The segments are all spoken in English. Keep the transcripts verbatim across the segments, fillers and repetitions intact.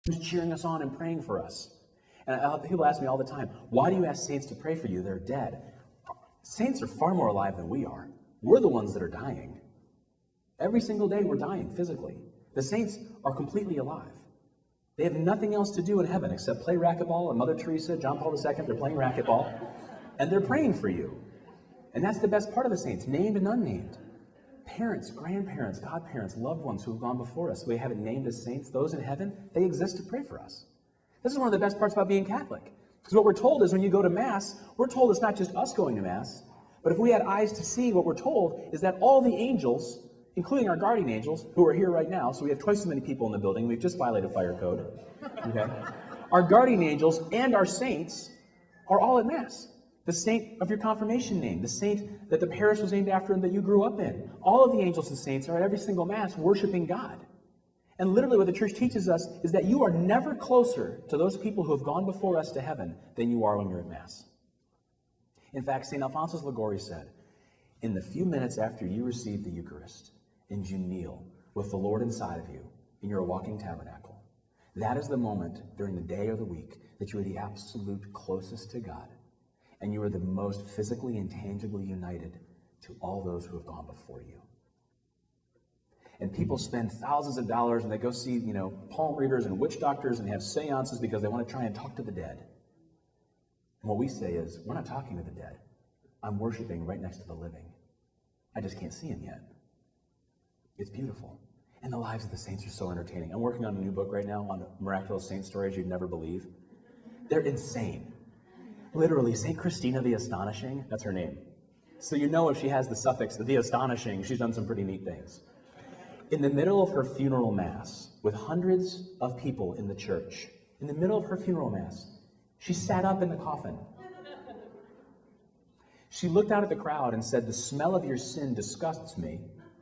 who's cheering us on and praying for us. And I, people ask me all the time, why do you ask saints to pray for you? They're dead. Saints are far more alive than we are. We're the ones that are dying. Every single day we're dying physically. The saints are completely alive. They have nothing else to do in heaven except play racquetball, and Mother Teresa, John Paul the Second, they're playing racquetball, and they're praying for you. And that's the best part of the saints, named and unnamed. Parents, grandparents, godparents, loved ones who have gone before us, we have it named as saints, those in heaven, they exist to pray for us. This is one of the best parts about being Catholic. Because what we're told is when you go to Mass, we're told it's not just us going to Mass, but if we had eyes to see, what we're told is that all the angels, including our guardian angels, who are here right now, so we have twice as many people in the building, we've just violated fire code, okay? Our guardian angels and our saints are all at Mass. The saint of your confirmation name, the saint that the parish was named after and that you grew up in. All of the angels and saints are at every single Mass worshiping God. And literally what the church teaches us is that you are never closer to those people who have gone before us to heaven than you are when you're at Mass. In fact, Saint Alphonsus Liguori said, in the few minutes after you receive the Eucharist and you kneel with the Lord inside of you and you're a walking tabernacle, that is the moment during the day or the week that you are the absolute closest to God. And you are the most physically and tangibly united to all those who have gone before you. And people spend thousands of dollars and they go see, you know, palm readers and witch doctors and have seances because they want to try and talk to the dead. And what we say is, we're not talking to the dead. I'm worshiping right next to the living. I just can't see him yet. It's beautiful. And the lives of the saints are so entertaining. I'm working on a new book right now on miraculous saint stories you'd never believe. They're insane. Literally, Saint Christina the Astonishing, that's her name. So you know if she has the suffix the Astonishing, she's done some pretty neat things. In the middle of her funeral mass, with hundreds of people in the church, in the middle of her funeral mass, she sat up in the coffin. She looked out at the crowd and said, the smell of your sin disgusts me.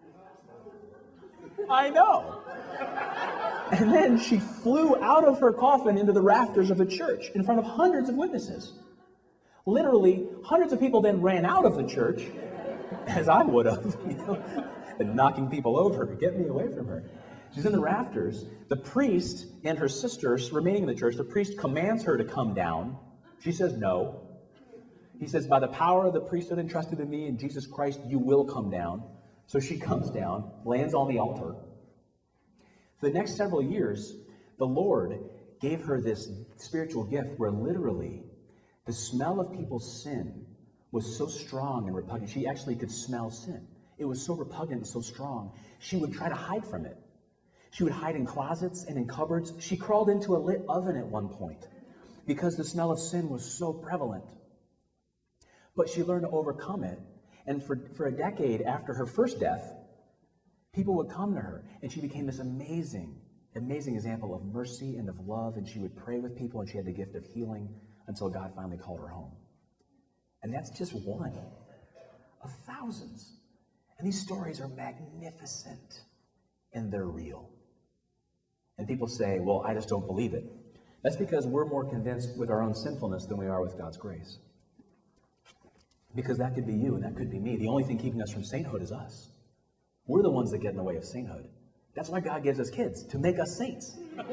I know. And then she flew out of her coffin into the rafters of the church in front of hundreds of witnesses. Literally, hundreds of people then ran out of the church, as I would have, you know, and knocking people over, get me away from her. She's in the rafters. The priest and her sisters remaining in the church, the priest commands her to come down. She says no. He says, by the power of the priesthood entrusted in me in Jesus Christ, you will come down. So she comes down, lands on the altar. For the next several years, the Lord gave her this spiritual gift where literally the smell of people's sin was so strong and repugnant. She actually could smell sin. It was so repugnant and so strong, she would try to hide from it. She would hide in closets and in cupboards. She crawled into a lit oven at one point because the smell of sin was so prevalent. But she learned to overcome it. And for, for a decade after her first death, people would come to her, and she became this amazing, amazing example of mercy and of love, and she would pray with people, and she had the gift of healing until God finally called her home. And that's just one of thousands. And these stories are magnificent, and they're real. And people say, well, I just don't believe it. That's because we're more convinced with our own sinfulness than we are with God's grace. Because that could be you, and that could be me. The only thing keeping us from sainthood is us. We're the ones that get in the way of sainthood. That's why God gives us kids, to make us saints.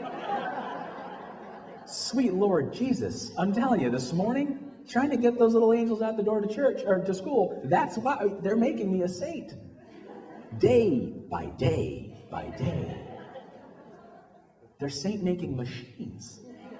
Sweet Lord Jesus, I'm telling you, this morning, trying to get those little angels out the door to church, or to school, that's why they're making me a saint. Day by day by day. They're saint-making machines.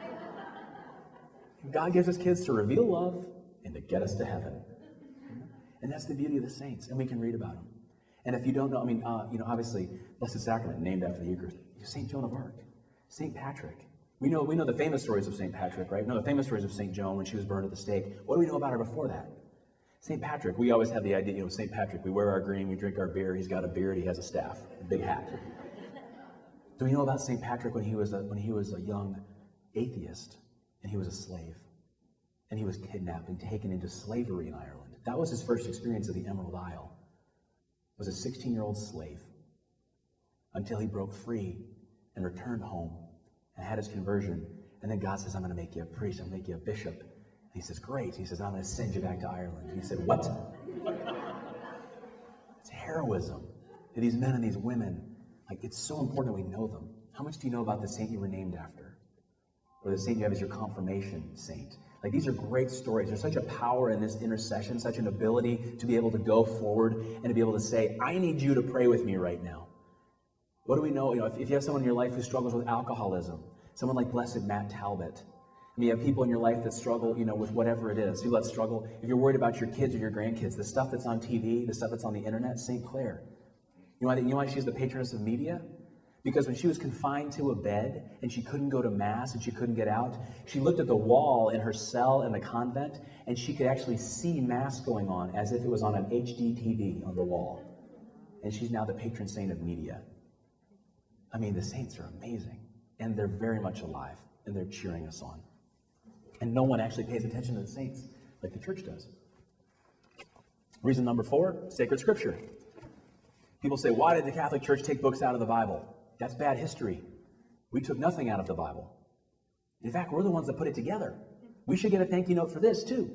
God gives us kids to reveal love and to get us to heaven. And that's the beauty of the saints, and we can read about them. And if you don't know, I mean, uh, you know, obviously, Blessed Sacrament, named after the Eucharist, Saint Joan of Arc, Saint Patrick. We know, we know the famous stories of Saint Patrick, right? We know the famous stories of Saint Joan when she was burned at the stake. What do we know about her before that? Saint Patrick, we always have the idea, you know, Saint Patrick, we wear our green, we drink our beer, he's got a beard, he has a staff, a big hat. Do we know about Saint Patrick when he was a, when he was a young atheist, and he was a slave, and he was kidnapped and taken into slavery in Ireland? That was his first experience of the Emerald Isle. Was a sixteen-year-old slave until he broke free and returned home and had his conversion. And then God says, I'm going to make you a priest, I'm going to make you a bishop. And he says, great. He says, I'm going to send you back to Ireland. And he said, what? It's heroism. To these men and these women, like, it's so important that we know them. How much do you know about the saint you were named after? or the saint you have is your confirmation saint. Like, these are great stories. There's such a power in this intercession, such an ability to be able to go forward and to be able to say, I need you to pray with me right now. What do we know? You know, if, if you have someone in your life who struggles with alcoholism, someone like Blessed Matt Talbot, and you have people in your life that struggle, you know, with whatever it is, people that struggle, if you're worried about your kids or your grandkids, the stuff that's on T V, the stuff that's on the internet, Saint Clare. You know why, you know why she's the patroness of media? Because when she was confined to a bed and she couldn't go to Mass and she couldn't get out, she looked at the wall in her cell in the convent and she could actually see Mass going on as if it was on an H D T V on the wall. And she's now the patron saint of media. I mean, the saints are amazing, and they're very much alive, and they're cheering us on. And no one actually pays attention to the saints like the church does. Reason number four, sacred scripture. People say, why did the Catholic Church take books out of the Bible? That's bad history. We took nothing out of the Bible. In fact, we're the ones that put it together. We should get a thank you note for this, too.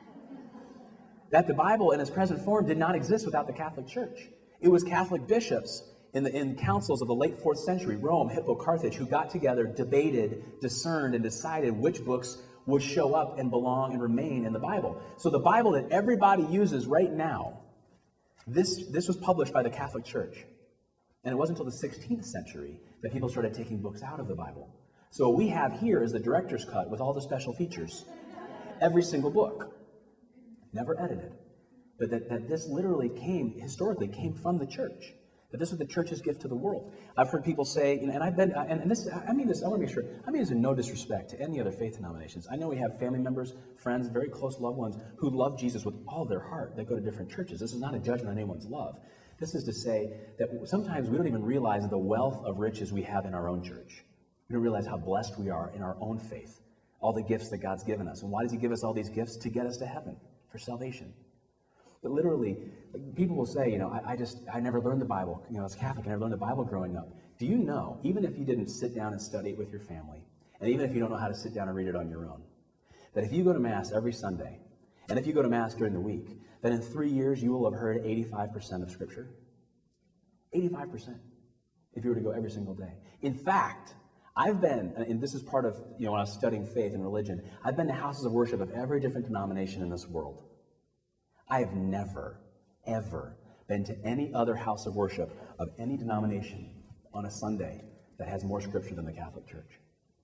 That the Bible in its present form did not exist without the Catholic Church. It was Catholic bishops in the in councils of the late fourth century, Rome, Hippo, Carthage, who got together, debated, discerned, and decided which books would show up and belong and remain in the Bible. So the Bible that everybody uses right now, this, this was published by the Catholic Church. And it wasn't until the sixteenth century that people started taking books out of the Bible. So what we have here is the director's cut with all the special features. Every single book. Never edited. But that, that this literally came, historically, came from the church. That this was the church's gift to the world. I've heard people say, you know, and I've been, and, and this, I mean this, I want to make sure, I mean this in no disrespect to any other faith denominations. I know we have family members, friends, very close loved ones who love Jesus with all their heart that go to different churches. This is not a judgment on anyone's love. This is to say that sometimes we don't even realize the wealth of riches we have in our own church. We don't realize how blessed we are in our own faith, all the gifts that God's given us. And why does he give us all these gifts? To get us to heaven, for salvation. But literally, people will say, you know, I, I just, I never learned the Bible. You know, as Catholic, I never learned the Bible growing up. Do you know, even if you didn't sit down and study it with your family, and even if you don't know how to sit down and read it on your own, that if you go to Mass every Sunday, and if you go to Mass during the week, that in three years you will have heard eighty-five percent of Scripture? eighty-five percent, if you were to go every single day. In fact, I've been, and this is part of, you know, when I was studying faith and religion, I've been to houses of worship of every different denomination in this world. I have never, ever been to any other house of worship of any denomination on a Sunday that has more Scripture than the Catholic Church.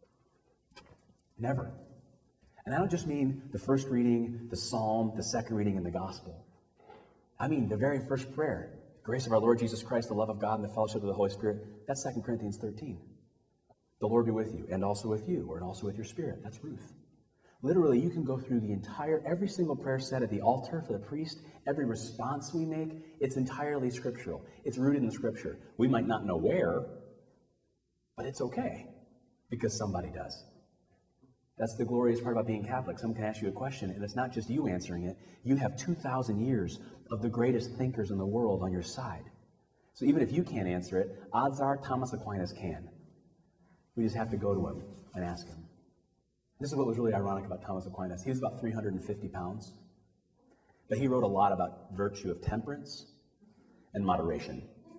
Never. And I don't just mean the first reading, the psalm, the second reading, and the gospel. I mean the very first prayer. The grace of our Lord Jesus Christ, the love of God, and the fellowship of the Holy Spirit. That's Second Corinthians thirteen. The Lord be with you, and also with you, or and also with your spirit. That's Ruth. Literally, you can go through the entire, every single prayer said at the altar for the priest, every response we make, it's entirely scriptural. It's rooted in Scripture. We might not know where, but it's okay, because somebody does. That's the glorious part about being Catholic. Someone can ask you a question, and it's not just you answering it. You have two thousand years of the greatest thinkers in the world on your side. So even if you can't answer it, odds are Thomas Aquinas can. We just have to go to him and ask him. This is what was really ironic about Thomas Aquinas. He was about three hundred fifty pounds, but he wrote a lot about virtue of temperance and moderation.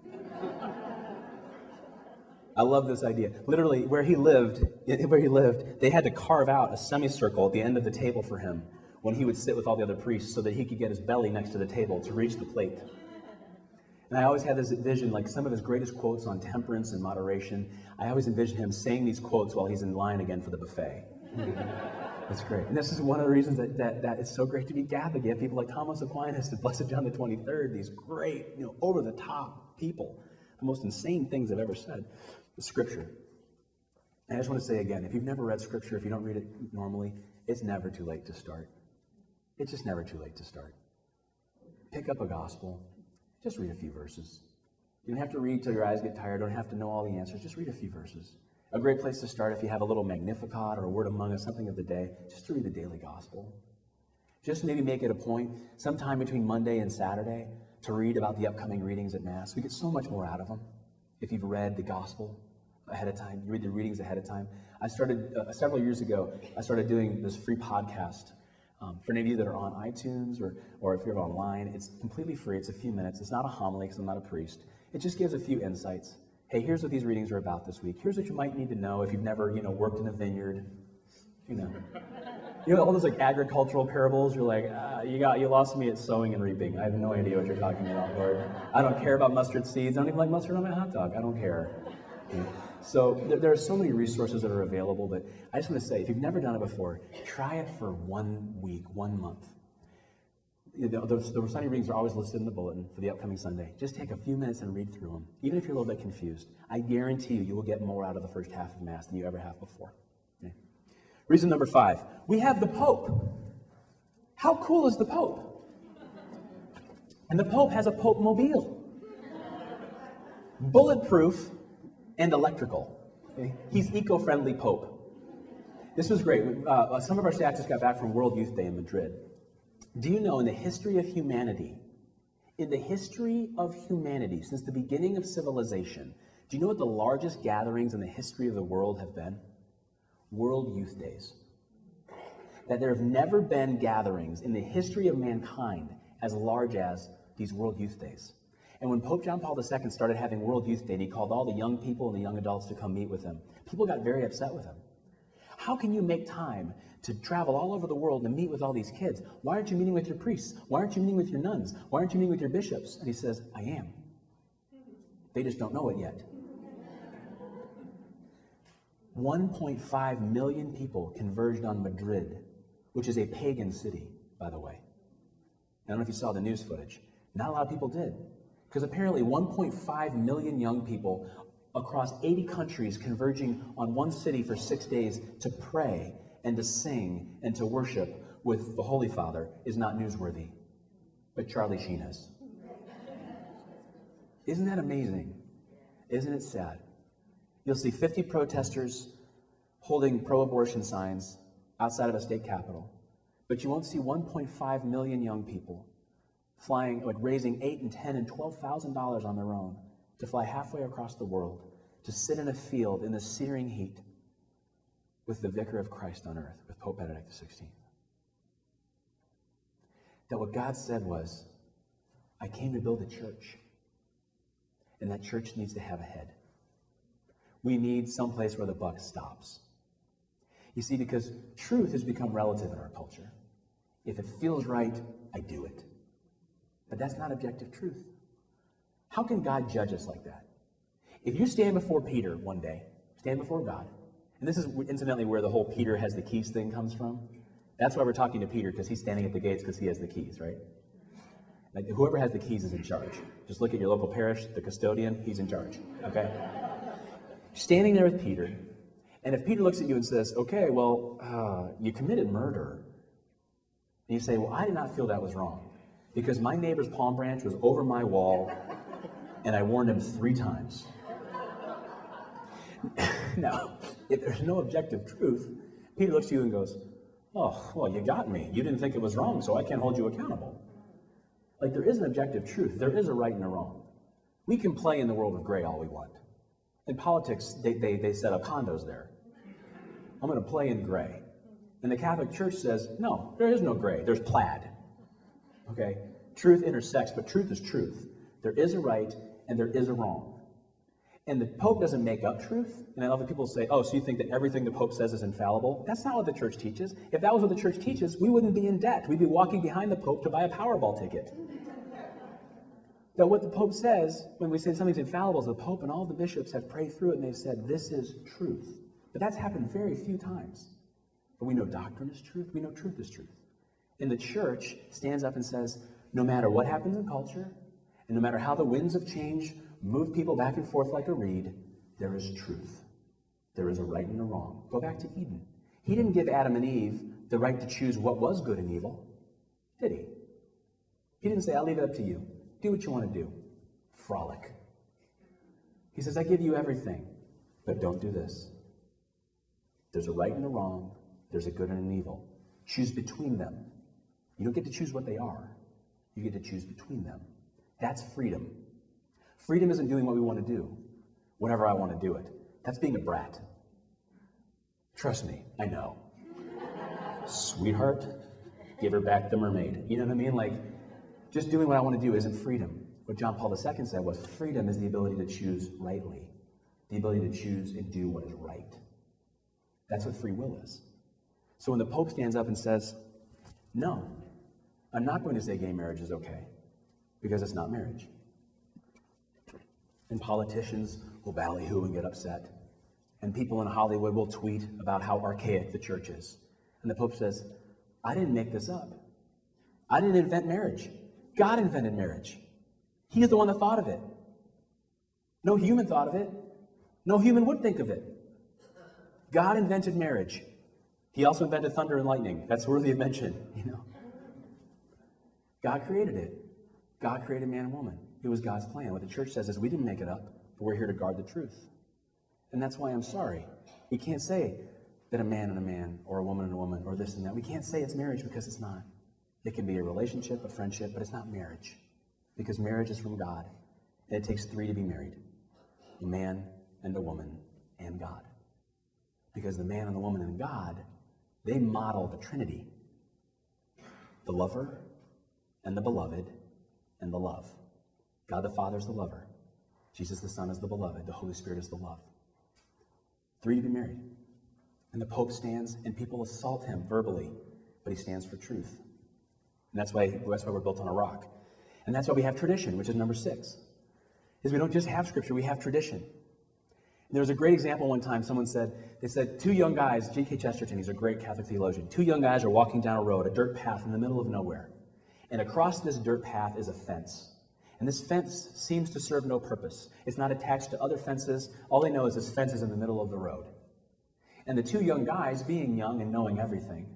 I love this idea. Literally, where he lived, where he lived, they had to carve out a semicircle at the end of the table for him when he would sit with all the other priests so that he could get his belly next to the table to reach the plate. And I always had this vision, like some of his greatest quotes on temperance and moderation, I always envision him saying these quotes while he's in line again for the buffet. That's great. And this is one of the reasons that, that, that it's so great to be Catholic. You have people like Thomas Aquinas and Blessed John the twenty-third, these great, you know, over-the-top people. The most insane things I've ever said. The Scripture. And I just want to say again, if you've never read Scripture, if you don't read it normally, it's never too late to start. It's just never too late to start. Pick up a gospel. Just read a few verses. You don't have to read till your eyes get tired. Don't have to know all the answers. Just read a few verses. A great place to start if you have a little Magnificat or a Word Among Us, something of the day, just to read the daily gospel. Just maybe make it a point sometime between Monday and Saturday to read about the upcoming readings at Mass. We get so much more out of them if you've read the gospel ahead of time. You read the readings ahead of time. I started, uh, several years ago, I started doing this free podcast. Um, for any of you that are on iTunes or, or if you're online, it's completely free. It's a few minutes. It's not a homily because I'm not a priest. It just gives a few insights. Hey, here's what these readings are about this week. Here's what you might need to know if you've never, you know, worked in a vineyard You know. You know, all those like agricultural parables, you're like, ah, you got, you lost me at sowing and reaping. I have no idea what you're talking about, Lord. I don't care about mustard seeds. I don't even like mustard on my hot dog. I don't care. You know? So there, there are so many resources that are available, but I just want to say, if you've never done it before, try it for one week, one month. You know, the, the Sunday readings are always listed in the bulletin for the upcoming Sunday. Just take a few minutes and read through them. Even if you're a little bit confused, I guarantee you, you will get more out of the first half of Mass than you ever have before. Okay? Reason number five, we have the Pope. How cool is the Pope? And the Pope has a Pope mobile. Bulletproof and electrical. Okay? He's eco-friendly Pope. This was great. Uh, some of our staff just got back from World Youth Day in Madrid. Do you know, in the history of humanity, in the history of humanity, since the beginning of civilization, do you know what the largest gatherings in the history of the world have been? World Youth Days. That there have never been gatherings in the history of mankind as large as these World Youth Days. And when Pope John Paul the Second started having World Youth Day, and he called all the young people and the young adults to come meet with him, people got very upset with him. How can you make time to travel all over the world and meet with all these kids? Why aren't you meeting with your priests? Why aren't you meeting with your nuns? Why aren't you meeting with your bishops? And he says, I am. They just don't know it yet. one point five million people converged on Madrid, which is a pagan city, by the way. I don't know if you saw the news footage. Not a lot of people did. Because apparently one point five million young people across eighty countries converging on one city for six days to pray and to sing and to worship with the Holy Father is not newsworthy. But Charlie Sheen is. Isn't that amazing? Isn't it sad? You'll see fifty protesters holding pro-abortion signs outside of a state capitol, but you won't see one point five million young people flying, like raising eight and ten and twelve thousand dollars on their own to fly halfway across the world to sit in a field in the searing heat with the Vicar of Christ on earth, with Pope Benedict the sixteenth. That what God said was, I came to build a church, and that church needs to have a head. We need someplace where the buck stops. You see, because truth has become relative in our culture. If it feels right, I do it. But that's not objective truth. How can God judge us like that? If you stand before Peter one day, stand before God, and this is incidentally where the whole Peter has the keys thing comes from. That's why we're talking to Peter, because he's standing at the gates because he has the keys, right? Like whoever has the keys is in charge. Just look at your local parish, the custodian, he's in charge, okay? Standing there with Peter, and if Peter looks at you and says, okay, well, uh, you committed murder, and you say, well, I did not feel that was wrong, because my neighbor's palm branch was over my wall, and I warned him three times. Now, if there's no objective truth, Peter looks at you and goes, oh, well, you got me. You didn't think it was wrong, so I can't hold you accountable. Like, there is an objective truth. There is a right and a wrong. We can play in the world of gray all we want. In politics, they, they, they set up condos there. I'm going to play in gray. And the Catholic Church says, no, there is no gray. There's plaid. Okay? Truth intersects, but truth is truth. There is a right and there is a wrong. And the Pope doesn't make up truth. And I love that people say, oh, so you think that everything the Pope says is infallible? That's not what the Church teaches. If that was what the Church teaches, we wouldn't be in debt. We'd be walking behind the Pope to buy a Powerball ticket. That what the Pope says, when we say something's infallible, is the Pope and all the bishops have prayed through it and they've said, this is truth. But that's happened very few times. But we know doctrine is truth. We know truth is truth. And the Church stands up and says, no matter what happens in culture, and no matter how the winds of change move people back and forth like a reed, there is truth. There is a right and a wrong. Go back to Eden. He didn't give Adam and Eve the right to choose what was good and evil, did he? He didn't say, I'll leave it up to you. Do what you want to do. Frolic. He says, I give you everything, but don't do this. There's a right and a wrong. There's a good and an evil. Choose between them. You don't get to choose what they are. You get to choose between them. That's freedom. Freedom isn't doing what we want to do whenever I want to do it. That's being a brat. Trust me, I know. Sweetheart, give her back the mermaid. You know what I mean? Like, just doing what I want to do isn't freedom. What John Paul the Second said was freedom is the ability to choose rightly, the ability to choose and do what is right. That's what free will is. So when the Pope stands up and says, no, I'm not going to say gay marriage is okay, because it's not marriage. And politicians will ballyhoo and get upset. And people in Hollywood will tweet about how archaic the church is. And the Pope says, I didn't make this up. I didn't invent marriage. God invented marriage. He is the one that thought of it. No human thought of it. No human would think of it. God invented marriage. He also invented thunder and lightning. That's worthy of mention, you know. God created it. God created man and woman. It was God's plan. What the church says is we didn't make it up, but we're here to guard the truth. And that's why I'm sorry. We can't say that a man and a man, or a woman and a woman, or this and that. We can't say it's marriage because it's not. It can be a relationship, a friendship, but it's not marriage. Because marriage is from God. And it takes three to be married. A man and a woman and God. Because the man and the woman and God, they model the Trinity. The lover and the beloved and the love. God the Father is the lover. Jesus the Son is the beloved. The Holy Spirit is the love. Three to be married. And the Pope stands and people assault him verbally, but he stands for truth. And that's why, that's why we're built on a rock. And that's why we have tradition, which is number six. Is we don't just have scripture, we have tradition. And there was a great example one time. Someone said, they said, two young guys, G K Chesterton, he's a great Catholic theologian. Two young guys are walking down a road, a dirt path in the middle of nowhere. And across this dirt path is a fence. And this fence seems to serve no purpose. It's not attached to other fences. All they know is this fence is in the middle of the road. And the two young guys, being young and knowing everything,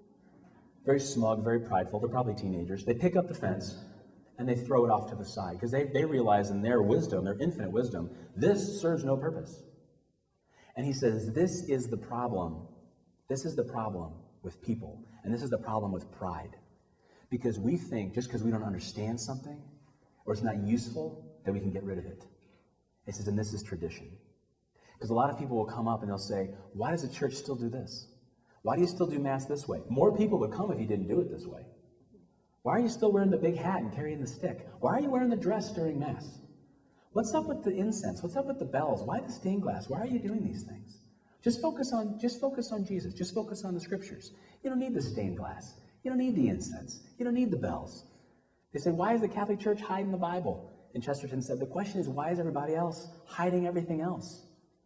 very smug, very prideful, they're probably teenagers, they pick up the fence and they throw it off to the side because they, they realize in their wisdom, their infinite wisdom, this serves no purpose. And he says, this is the problem. This is the problem with people. And this is the problem with pride. Because we think just because we don't understand something or it's not useful that we can get rid of it. He says, and this is tradition. Because a lot of people will come up and they'll say, why does the church still do this? Why do you still do Mass this way? More people would come if you didn't do it this way. Why are you still wearing the big hat and carrying the stick? Why are you wearing the dress during Mass? What's up with the incense? What's up with the bells? Why the stained glass? Why are you doing these things? Just focus on, just focus on Jesus. Just focus on the scriptures. You don't need the stained glass. You don't need the incense. You don't need the bells. They say, why is the Catholic Church hiding the Bible? And Chesterton said, the question is, why is everybody else hiding everything else?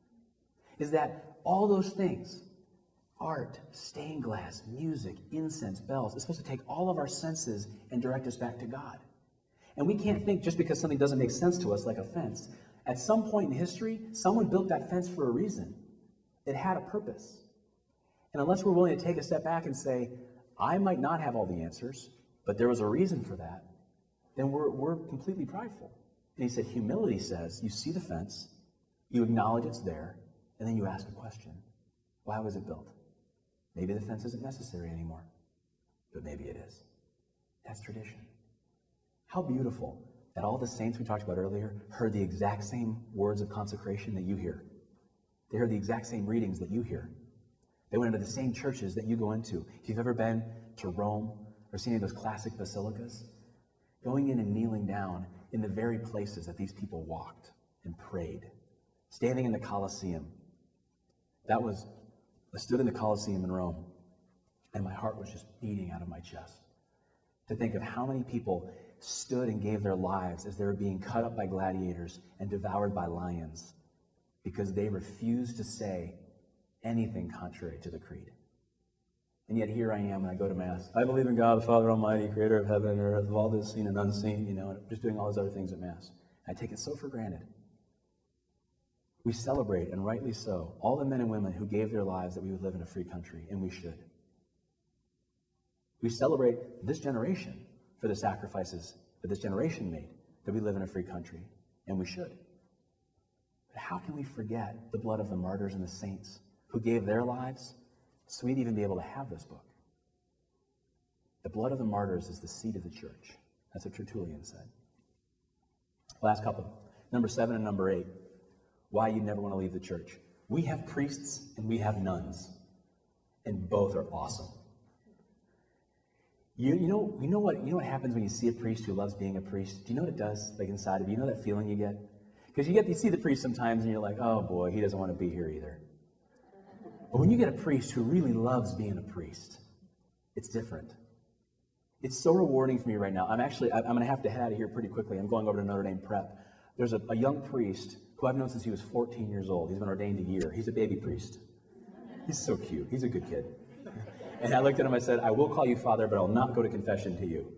Is that all those things, art, stained glass, music, incense, bells, it's supposed to take all of our senses and direct us back to God. And we can't think just because something doesn't make sense to us, like a fence. At some point in history, someone built that fence for a reason. It had a purpose. And unless we're willing to take a step back and say, I might not have all the answers, but there was a reason for that, then we're, we're completely prideful. And he said, humility says, you see the fence, you acknowledge it's there, and then you ask a question. Why was it built? Maybe the fence isn't necessary anymore, but maybe it is. That's tradition. How beautiful that all the saints we talked about earlier heard the exact same words of consecration that you hear. They heard the exact same readings that you hear. They went into the same churches that you go into. If you've ever been to Rome or seen any of those classic basilicas, going in and kneeling down in the very places that these people walked and prayed, standing in the Colosseum. That was, I stood in the Colosseum in Rome, and my heart was just beating out of my chest to think of how many people stood and gave their lives as they were being cut up by gladiators and devoured by lions because they refused to say anything contrary to the creed. And yet here I am, and I go to Mass. I believe in God, the Father Almighty, creator of heaven and earth, of all this seen and unseen, you know, and just doing all those other things at Mass. I take it so for granted. We celebrate, and rightly so, all the men and women who gave their lives that we would live in a free country, and we should. We celebrate this generation for the sacrifices that this generation made, that we live in a free country, and we should. But how can we forget the blood of the martyrs and the saints who gave their lives so we'd even be able to have this book? The blood of the martyrs is the seed of the church. That's what Tertullian said. Last couple. Number seven and number eight. Why you never want to leave the church. We have priests and we have nuns. And both are awesome. You, you, know, you, know what, you know what happens when you see a priest who loves being a priest? Do you know what it does, like inside of you? You know that feeling you get? Because you get you see the priest sometimes and you're like, oh boy, he doesn't want to be here either. But when you get a priest who really loves being a priest, it's different. It's so rewarding for me right now. I'm actually, I'm going to have to head out of here pretty quickly. I'm going over to Notre Dame Prep. There's a, a young priest who I've known since he was fourteen years old. He's been ordained a year. He's a baby priest. He's so cute. He's a good kid. And I looked at him, I said, I will call you Father, but I'll not go to confession to you.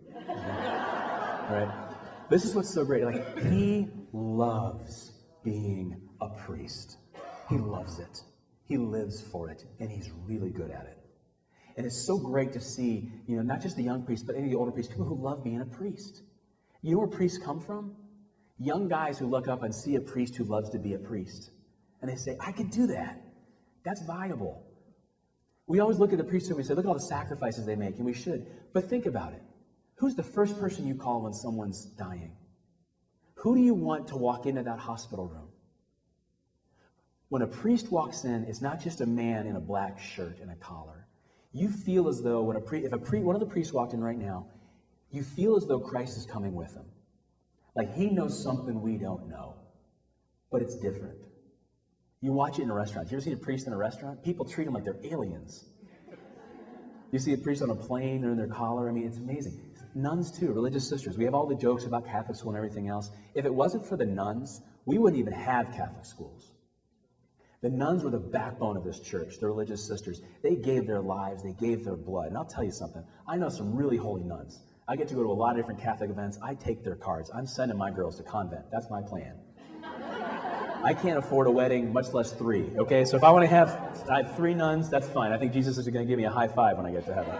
All right? This is what's so great. Like, he loves being a priest. He loves it. He lives for it, and he's really good at it. And it's so great to see, you know, not just the young priests, but any of the older priests, people who love being a priest. You know where priests come from? Young guys who look up and see a priest who loves to be a priest. And they say, I could do that. That's viable. We always look at the priesthood and we say, look at all the sacrifices they make, and we should. But think about it. Who's the first person you call when someone's dying? Who do you want to walk into that hospital room? When a priest walks in, it's not just a man in a black shirt and a collar. You feel as though when a pri- if a pri- one of the priests walked in right now, you feel as though Christ is coming with him. Like he knows something we don't know, but it's different. You watch it in a restaurant. You ever see a priest in a restaurant? People treat them like they're aliens. You see a priest on a plane, they're in their collar. I mean, it's amazing. Nuns too, religious sisters. We have all the jokes about Catholic school and everything else. If it wasn't for the nuns, we wouldn't even have Catholic schools. The nuns were the backbone of this church, the religious sisters. They gave their lives, they gave their blood. And I'll tell you something, I know some really holy nuns. I get to go to a lot of different Catholic events. I take their cards. I'm sending my girls to convent. That's my plan. I can't afford a wedding, much less three, okay? So if I want to have I have three nuns, that's fine. I think Jesus is going to give me a high five when I get to heaven.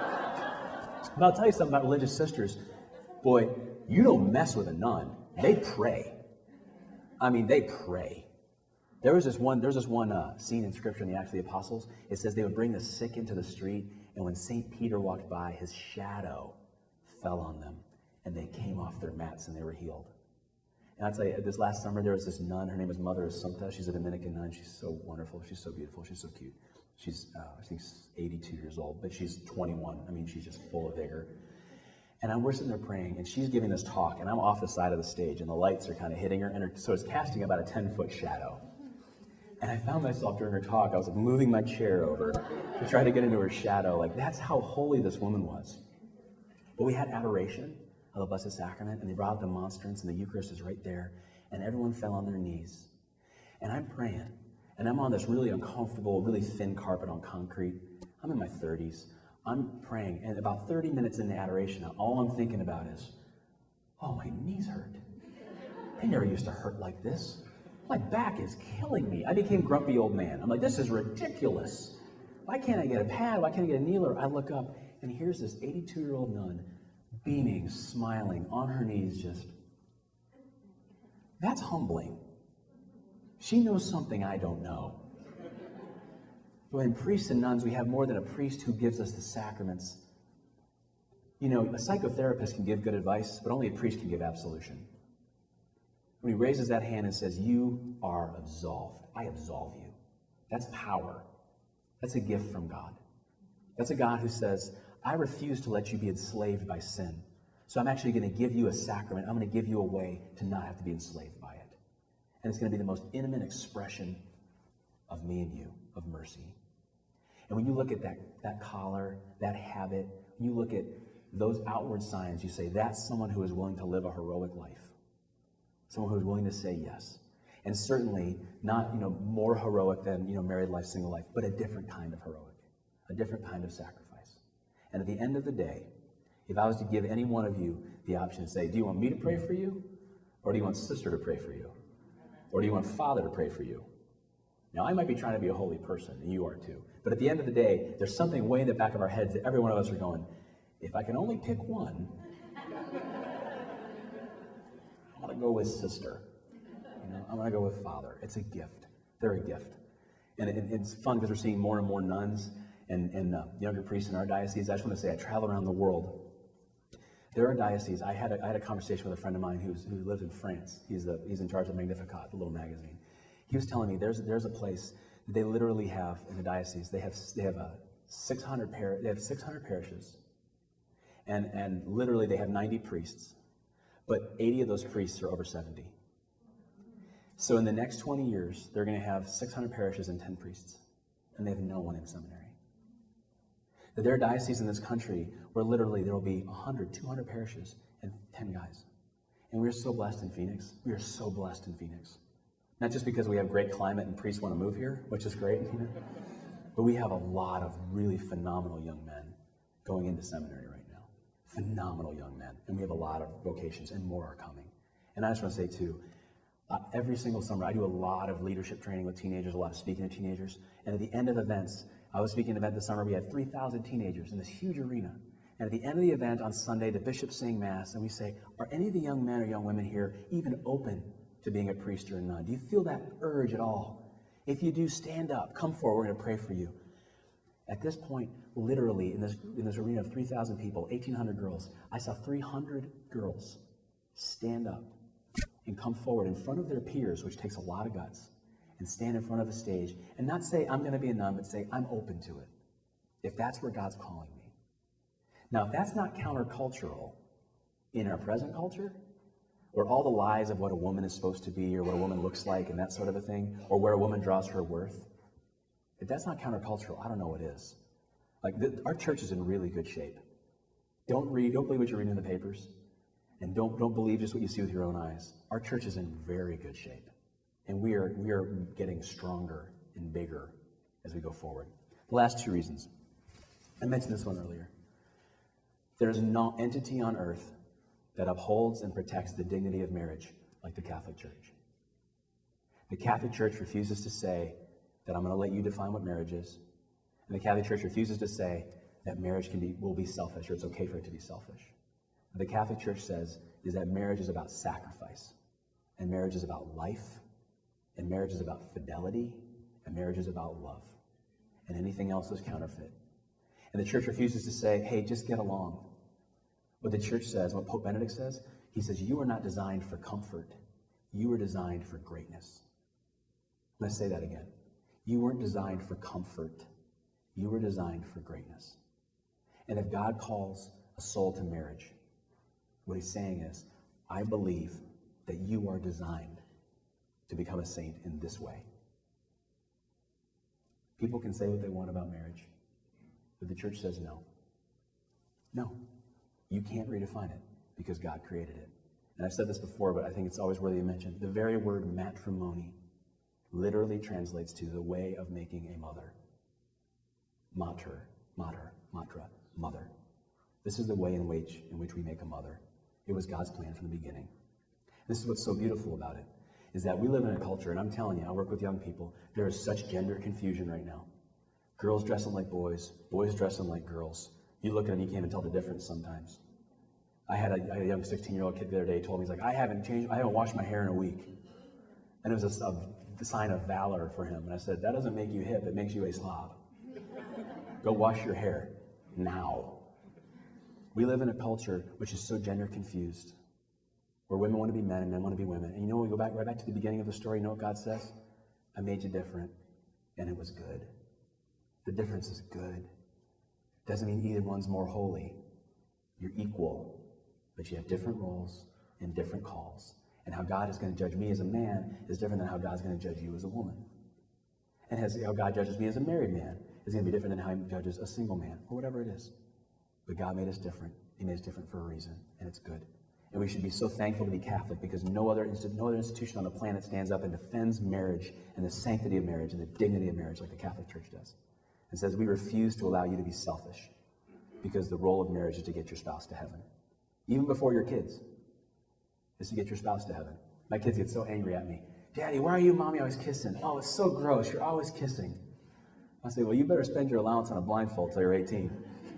But I'll tell you something about religious sisters. Boy, you don't mess with a nun. They pray. I mean, they pray. There was this one, there's this one uh, scene in Scripture in the Acts of the Apostles. It says they would bring the sick into the street, and when Saint Peter walked by, his shadow fell on them, and they came off their mats and they were healed. And I'll tell you, this last summer, there was this nun. Her name is Mother Assumpta. She's a Dominican nun. She's so wonderful. She's so beautiful. She's so cute. She's, uh, I think, eighty-two years old, but she's twenty-one. I mean, she's just full of vigor. And I'm, we're sitting there praying, and she's giving this talk, and I'm off the side of the stage, and the lights are kind of hitting her, and her, so it's casting about a ten-foot shadow. And I found myself during her talk, I was like moving my chair over to try to get into her shadow. Like, that's how holy this woman was. But we had adoration of the Blessed Sacrament, and they brought out the monstrance, and the Eucharist is right there, and everyone fell on their knees. And I'm praying, and I'm on this really uncomfortable, really thin carpet on concrete. I'm in my thirties. I'm praying, and about thirty minutes into adoration, all I'm thinking about is, oh, my knees hurt. They never used to hurt like this. My back is killing me. I became grumpy old man. I'm like, this is ridiculous. Why can't I get a pad? Why can't I get a kneeler? I look up, and here's this eighty-two-year-old nun beaming, smiling, on her knees, just. That's humbling. She knows something I don't know. But in priests and nuns, we have more than a priest who gives us the sacraments. You know, a psychotherapist can give good advice, but only a priest can give absolution. When he raises that hand and says, you are absolved, I absolve you. That's power. That's a gift from God. That's a God who says, I refuse to let you be enslaved by sin. So I'm actually going to give you a sacrament. I'm going to give you a way to not have to be enslaved by it. And it's going to be the most intimate expression of me and you, of mercy. And when you look at that, that collar, that habit, when you look at those outward signs, you say, that's someone who is willing to live a heroic life. Someone who is willing to say yes. And certainly not, you know, more heroic than, you know, married life, single life, but a different kind of heroic, a different kind of sacrifice. And at the end of the day, if I was to give any one of you the option to say, do you want me to pray for you? Or do you want sister to pray for you? Or do you want father to pray for you? Now, I might be trying to be a holy person, and you are too. But at the end of the day, there's something way in the back of our heads that every one of us are going, if I can only pick one, I want to go with sister. You know, I want to go with father. It's a gift. They're a gift. And it, it's fun because we're seeing more and more nuns and, and uh, younger priests in our diocese. I just want to say I travel around the world. There are dioceses. I had a, I had a conversation with a friend of mine who's, who lives in France. He's, the, he's in charge of Magnificat, the little magazine. He was telling me there's, there's a place that they literally have in the diocese. They have, they have, a six hundred par- they have six hundred parishes. And, and literally they have ninety priests. But eighty of those priests are over seventy. So in the next twenty years, they're going to have six hundred parishes and ten priests. and they have no one in seminary. That there are dioceses in this country where literally there will be one hundred, two hundred parishes and ten guys. And we're so blessed in Phoenix. We are so blessed in Phoenix. Not just because we have great climate and priests want to move here, which is great, you know, but we have a lot of really phenomenal young men going into seminary right now. Phenomenal young men. And we have a lot of vocations, and more are coming. And I just want to say, too, uh, every single summer, I do a lot of leadership training with teenagers, a lot of speaking to teenagers. And at the end of events, I was speaking at an event this summer, we had three thousand teenagers in this huge arena. And at the end of the event on Sunday, the bishops sing Mass, and we say, are any of the young men or young women here even open to being a priest or a nun? Do you feel that urge at all? If you do, stand up, come forward, we're going to pray for you. At this point, literally, in this, in this arena of three thousand people, eighteen hundred girls, I saw three hundred girls stand up and come forward in front of their peers, which takes a lot of guts, and stand in front of a stage and not say, I'm going to be a nun, but say, I'm open to it, if that's where God's calling me. Now, if that's not countercultural in our present culture, where all the lies of what a woman is supposed to be or what a woman looks like and that sort of a thing, or where a woman draws her worth, if that's not countercultural, I don't know what is. Like, the, our church is in really good shape. Don't read, don't believe what you're reading in the papers, and don't, don't believe just what you see with your own eyes. Our church is in very good shape, and we are, we are getting stronger and bigger as we go forward. The last two reasons. I mentioned this one earlier. There's no entity on earth that upholds and protects the dignity of marriage like the Catholic Church. The Catholic Church refuses to say that I'm going to let you define what marriage is. And the Catholic Church refuses to say that marriage can be, will be selfish, or it's okay for it to be selfish. What the Catholic Church says is that marriage is about sacrifice, and marriage is about life, and marriage is about fidelity, and marriage is about love. And anything else is counterfeit. And the Church refuses to say, hey, just get along. What the Church says, what Pope Benedict says, he says, you are not designed for comfort. You were designed for greatness. Let's say that again. You weren't designed for comfort. You were designed for greatness. And if God calls a soul to marriage, what he's saying is, I believe that you are designed to become a saint in this way. People can say what they want about marriage, but the Church says no. No. You can't redefine it because God created it. And I've said this before, but I think it's always worthy of mention. The very word matrimony literally translates to the way of making a mother. Mater, mater, matra, mother. This is the way in which, in which we make a mother. It was God's plan from the beginning. This is what's so beautiful about it, is that we live in a culture, and I'm telling you, I work with young people, there is such gender confusion right now. Girls dressing like boys, boys dressing like girls. You look at them, you can't even tell the difference sometimes. I had a, I had a young sixteen-year-old kid the other day told me, he's like, I haven't changed, I haven't washed my hair in a week. And it was a, a sign of valor for him. And I said, that doesn't make you hip, it makes you a slob. Go wash your hair now. We live in a culture which is so gender confused, where women want to be men and men want to be women. And you know, we go back right back to the beginning of the story, you know what God says? I made you different, and it was good. The difference is good. Doesn't mean either one's more holy. You're equal, but you have different roles and different calls. And how God is going to judge me as a man is different than how God's going to judge you as a woman. And how God judges me as a married man is going to be different than how he judges a single man, or whatever it is. But God made us different. He made us different for a reason, and it's good. And we should be so thankful to be Catholic, because no other, insti- no other institution on the planet stands up and defends marriage and the sanctity of marriage and the dignity of marriage like the Catholic Church does. And says, we refuse to allow you to be selfish, because the role of marriage is to get your spouse to heaven. Even before your kids, is to get your spouse to heaven. My kids get so angry at me. Daddy, why are you and Mommy always kissing? Oh, it's so gross. You're always kissing. I say, well, you better spend your allowance on a blindfold till you're eighteen.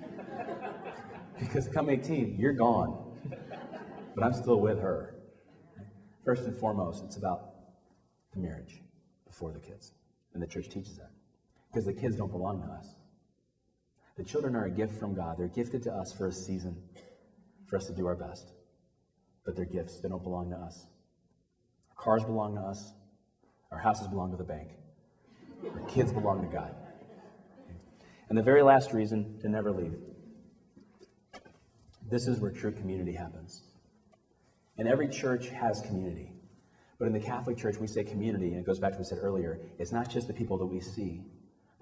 Because come eighteen, you're gone. But I'm still with her. First and foremost, it's about the marriage before the kids. And the Church teaches that. Because the kids don't belong to us. The children are a gift from God. They're gifted to us for a season, for us to do our best. But they're gifts. They don't belong to us. Our cars belong to us. Our houses belong to the bank. Our kids belong to God. And the very last reason, to never leave. This is where true community happens. And every church has community. But in the Catholic Church, we say community, and it goes back to what we said earlier, it's not just the people that we see,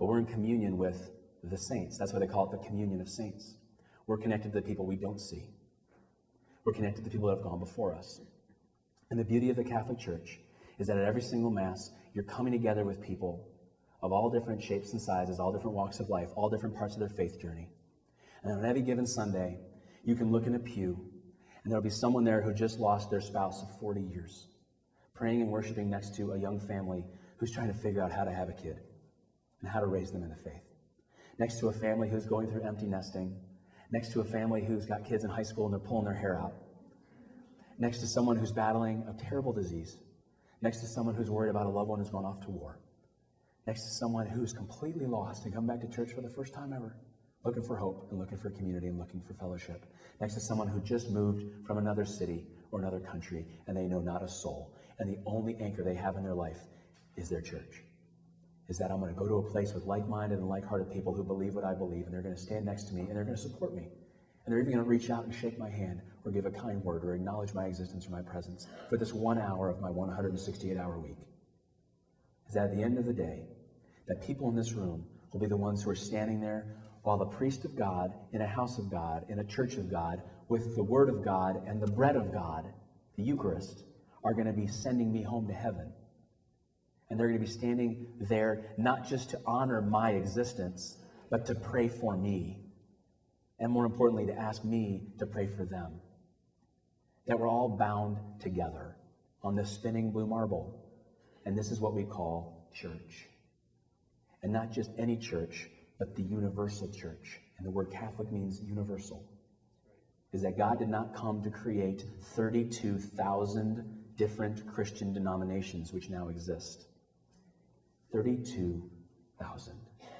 but we're in communion with the saints. That's why they call it the communion of saints. We're connected to the people we don't see. We're connected to the people that have gone before us. And the beauty of the Catholic Church is that at every single Mass, you're coming together with people of all different shapes and sizes, all different walks of life, all different parts of their faith journey. And on any given Sunday, you can look in a pew, and there'll be someone there who just lost their spouse of forty years, praying and worshiping next to a young family who's trying to figure out how to have a kid and how to raise them in the faith. Next to a family who's going through empty nesting. Next to a family who's got kids in high school and they're pulling their hair out. Next to someone who's battling a terrible disease. Next to someone who's worried about a loved one who's gone off to war. Next to someone who's completely lost and come back to church for the first time ever, looking for hope and looking for community and looking for fellowship. Next to someone who just moved from another city or another country and they know not a soul. And the only anchor they have in their life is their church. Is that I'm going to go to a place with like-minded and like-hearted people who believe what I believe, and they're going to stand next to me and they're going to support me. And they're even going to reach out and shake my hand or give a kind word or acknowledge my existence or my presence for this one hour of my one hundred sixty-eight hour week. Is that at the end of the day, that people in this room will be the ones who are standing there while the priest of God in a house of God, in a church of God, with the word of God and the bread of God, the Eucharist, are going to be sending me home to heaven. And they're going to be standing there not just to honor my existence, but to pray for me. And more importantly, to ask me to pray for them. That we're all bound together on this spinning blue marble. And this is what we call church. And not just any church, but the universal church. And the word Catholic means universal. Is that God did not come to create thirty-two thousand different Christian denominations which now exist. thirty-two thousand.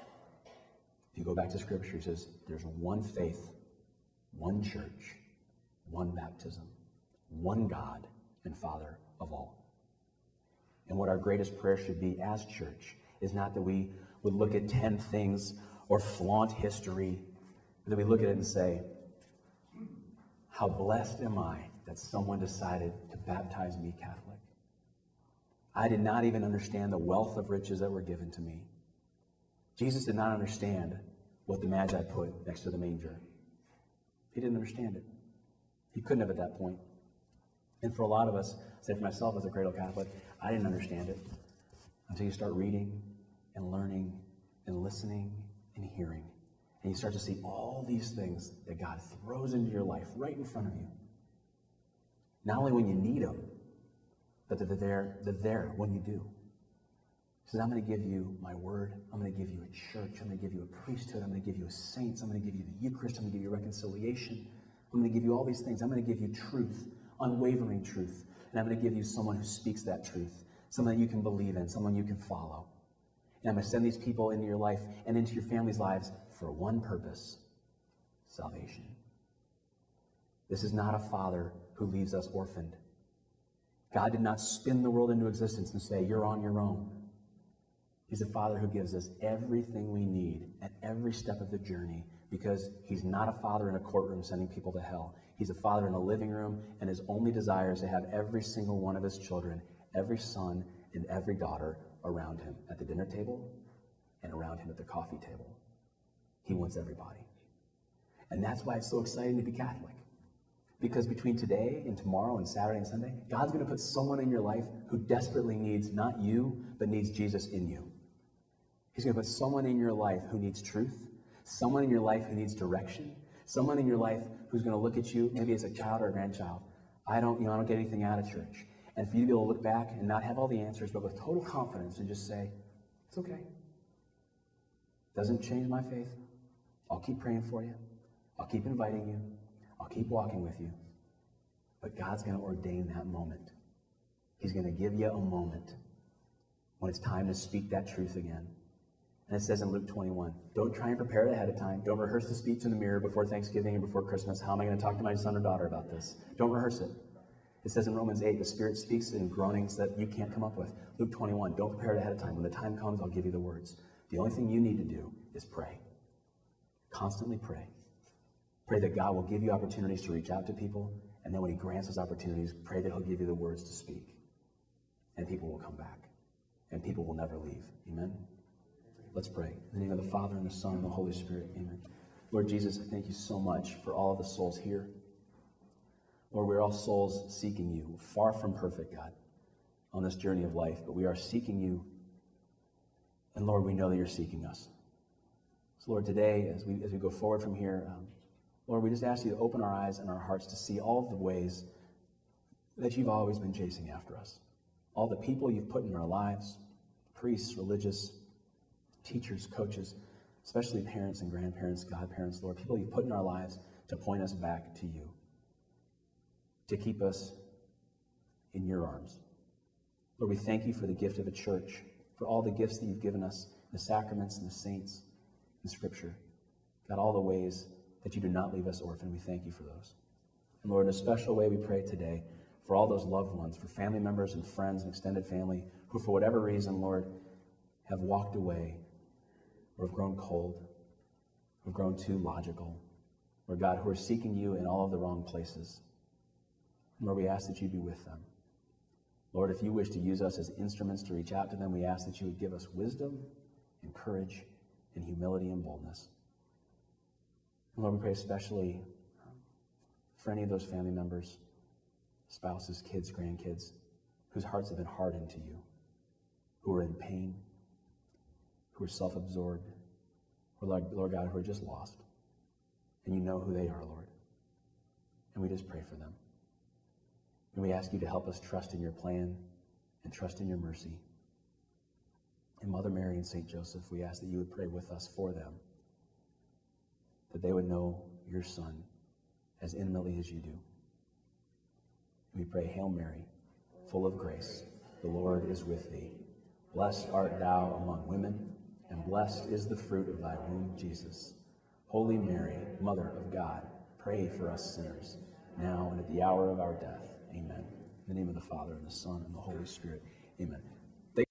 If you go back to Scripture, it says there's one faith, one church, one baptism, one God and Father of all. And what our greatest prayer should be as church is not that we would look at ten things or flaunt history, but that we look at it and say, how blessed am I that someone decided to baptize me Catholic. I did not even understand the wealth of riches that were given to me. Jesus did not understand what the Magi put next to the manger. He didn't understand it. He couldn't have at that point. And for a lot of us, say for myself as a cradle Catholic, I didn't understand it until you start reading and learning and listening and hearing. And you start to see all these things that God throws into your life right in front of you. Not only when you need them, but they're there, they're there when you do. He says, I'm going to give you my word. I'm going to give you a church. I'm going to give you a priesthood. I'm going to give you a saints. I'm going to give you the Eucharist. I'm going to give you reconciliation. I'm going to give you all these things. I'm going to give you truth, unwavering truth. And I'm going to give you someone who speaks that truth, someone that you can believe in, someone you can follow. And I'm going to send these people into your life and into your family's lives for one purpose, salvation. This is not a father who leaves us orphaned. God did not spin the world into existence and say, you're on your own. He's a father who gives us everything we need at every step of the journey, because he's not a father in a courtroom sending people to hell. He's a father in a living room, and his only desire is to have every single one of his children, every son and every daughter around him at the dinner table and around him at the coffee table. He wants everybody. And that's why it's so exciting to be Catholic. Because between today and tomorrow and Saturday and Sunday, God's going to put someone in your life who desperately needs not you, but needs Jesus in you. He's going to put someone in your life who needs truth, someone in your life who needs direction, someone in your life who's going to look at you, maybe as a child or a grandchild. I don't, you know, I don't get anything out of church. And for you to be able to look back and not have all the answers, but with total confidence and just say, it's okay. Doesn't change my faith. I'll keep praying for you. I'll keep inviting you. I'll keep walking with you. But God's going to ordain that moment. He's going to give you a moment when it's time to speak that truth again. And it says in Luke twenty-one, don't try and prepare it ahead of time. Don't rehearse the speech in the mirror before Thanksgiving and before Christmas. How am I going to talk to my son or daughter about this? Don't rehearse it. It says in Romans eight, the Spirit speaks in groanings that you can't come up with. Luke twenty-one, don't prepare it ahead of time. When the time comes, I'll give you the words. The only thing you need to do is pray. Constantly pray. Pray that God will give you opportunities to reach out to people, and then when he grants those opportunities, pray that he'll give you the words to speak. And people will come back. And people will never leave. Amen? Let's pray. In the name of the Father, and the Son, and the Holy Spirit. Amen. Lord Jesus, I thank you so much for all of the souls here. Lord, we're all souls seeking you, far from perfect, God, on this journey of life, but we are seeking you. And Lord, we know that you're seeking us. So Lord, today, as we, as we go forward from here, um, Lord, we just ask you to open our eyes and our hearts to see all of the ways that you've always been chasing after us. All the people you've put in our lives, priests, religious, teachers, coaches, especially parents and grandparents, godparents, Lord, people you've put in our lives to point us back to you, to keep us in your arms. Lord, we thank you for the gift of a church, for all the gifts that you've given us, the sacraments and the saints in Scripture. God, all the ways that you do not leave us orphan, we thank you for those. And Lord, in a special way, we pray today for all those loved ones, for family members and friends and extended family who, for whatever reason, Lord, have walked away or have grown cold, who have grown too logical, or God, who are seeking you in all of the wrong places. And Lord, we ask that you be with them. Lord, if you wish to use us as instruments to reach out to them, we ask that you would give us wisdom and courage and humility and boldness. And Lord, we pray especially for any of those family members, spouses, kids, grandkids, whose hearts have been hardened to you, who are in pain, who are self-absorbed, or Lord, Lord God, who are just lost. And you know who they are, Lord. And we just pray for them. And we ask you to help us trust in your plan and trust in your mercy. And Mother Mary and Saint Joseph, we ask that you would pray with us for them, that they would know your Son as intimately as you do. And we pray, Hail Mary, full of grace, the Lord is with thee. Blessed art thou among women, and blessed is the fruit of thy womb, Jesus. Holy Mary, Mother of God, pray for us sinners, now and at the hour of our death. Amen. In the name of the Father, and the Son, and the Holy Spirit. Amen.